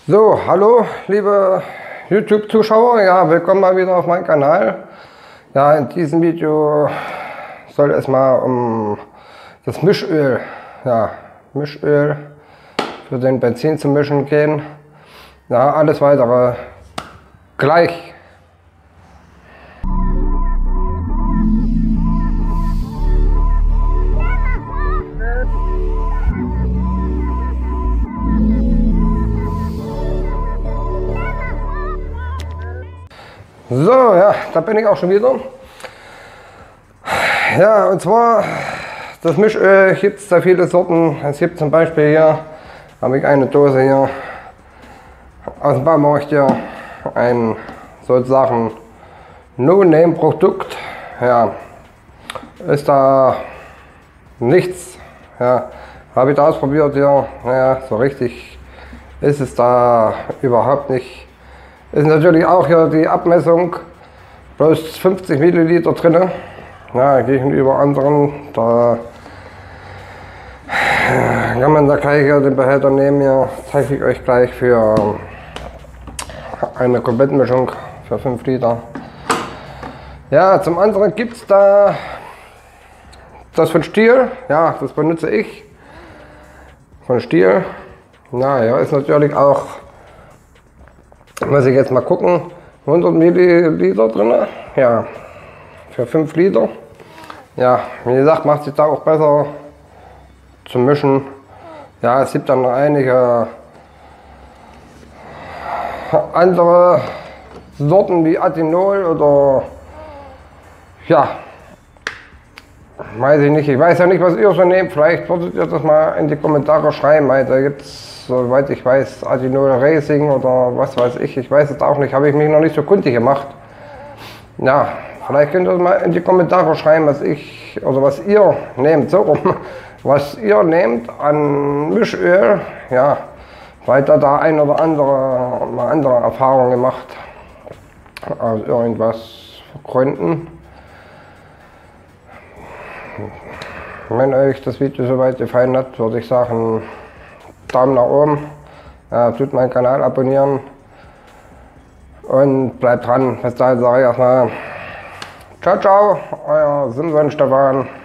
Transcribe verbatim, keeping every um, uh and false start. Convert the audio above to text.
So, hallo liebe YouTube-Zuschauer, ja, willkommen mal wieder auf meinem Kanal. Ja, in diesem Video soll es mal um das Mischöl, ja, Mischöl für den Benzin zu mischen gehen. Ja, alles weitere gleich. So, ja, da bin ich auch schon wieder. Ja, und zwar das Mischöl gibt es da viele Sorten. Es gibt zum Beispiel hier, habe ich eine Dose hier aus dem Baumarkt hier, ein sozusagen No-Name-Produkt. Ja, ist da nichts. Ja, habe ich da ausprobiert hier. Naja, so richtig ist es da überhaupt nicht. Ist natürlich auch hier die Abmessung, bloß fünfzig Milliliter drin, ja, gegenüber anderen. Da kann man da gleich hier den Behälter nehmen, hier zeige ich euch gleich für eine Komplettmischung für fünf Liter. Ja, zum anderen gibt es da das von Stihl, ja, das benutze ich, von Stihl. Na ja, ist natürlich auch, muss ich jetzt mal gucken, hundert Milliliter drin, ja, für fünf Liter. Ja, wie gesagt, macht sich da auch besser zu mischen. Ja, es gibt dann noch einige andere Sorten wie Atinol oder, ja, weiß ich nicht, ich weiß ja nicht, was ihr so nehmt, vielleicht würdet ihr das mal in die Kommentare schreiben, weil da gibt es, soweit ich weiß, Atinol Racing oder was weiß ich, ich weiß es auch nicht, habe ich mich noch nicht so kundig gemacht. Ja, vielleicht könnt ihr mal in die Kommentare schreiben, was ich, oder was ihr nehmt, so rum, was ihr nehmt an Mischöl, ja, weil da da ein oder andere mal andere Erfahrungen gemacht, aus irgendwas Gründen. Wenn euch das Video soweit gefallen hat, würde ich sagen, Daumen nach oben, ja, tut meinen Kanal abonnieren und bleibt dran. Bis dahin sage ich erstmal ciao, ciao, euer Simson Stefan.